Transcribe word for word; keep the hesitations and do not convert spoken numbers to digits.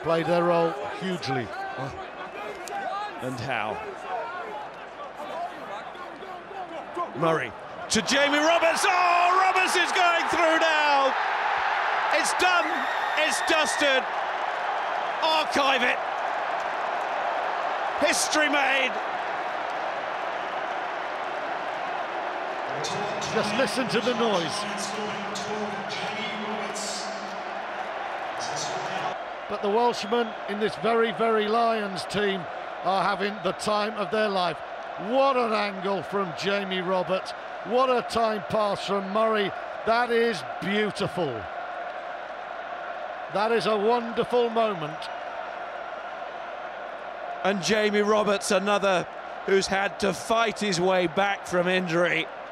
played their role hugely. And how? Murray to Jamie Roberts. Oh, Roberts is going through now. It's done. It's dusted. Archive it. History made. Just listen to the noise. But the Welshmen in this very, very Lions team are having the time of their life. What an angle from Jamie Roberts. What a time pass from Murray. That is beautiful. That is a wonderful moment. And Jamie Roberts, another who's had to fight his way back from injury.